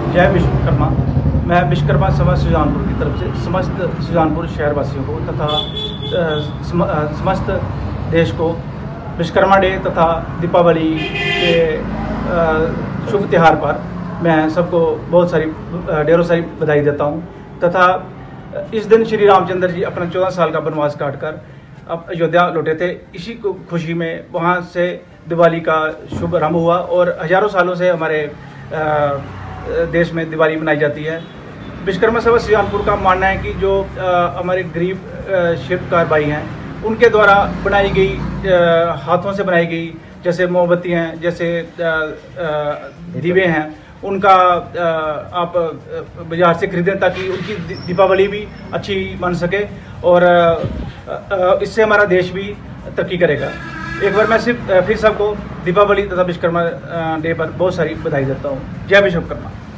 जय विश्वकर्मा। मैं विश्वकर्मा समाज सुजानपुर की तरफ से समस्त सुजानपुर शहरवासियों को तथा समस्त देश को विश्वकर्मा डे तथा दीपावली के शुभ त्यौहार पर मैं सबको बहुत सारी ढेरों सारी बधाई देता हूं। तथा इस दिन श्री रामचंद्र जी अपना 14 साल का वनवास काटकर अब अयोध्या लौटे थे। इसी को खुशी में वहां से दिवाली का शुभ आरंभ हुआ और हजारों सालों से हमारे देश में दिवाली मनाई जाती है। विश्वकर्मा सभा सुजानपुर का मानना है कि जो हमारे गरीब शिल्पकार भाई हैं उनके द्वारा बनाई गई हाथों से बनाई गई जैसे मोमबत्ती हैं, जैसे दीवे हैं, उनका आप बाजार से खरीदें ताकि उनकी दीपावली भी अच्छी बन सके और इससे हमारा देश भी तरक्की करेगा। एक बार मैं फिर सबको दीपावली तथा विश्वकर्मा डे पर बहुत सारी बधाई देता हूँ। जय विश्वकर्मा।